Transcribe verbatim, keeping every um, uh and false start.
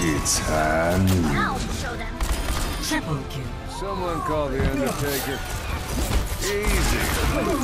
It's hand. I'll show them. Triple kill. Someone call the Undertaker. Easy.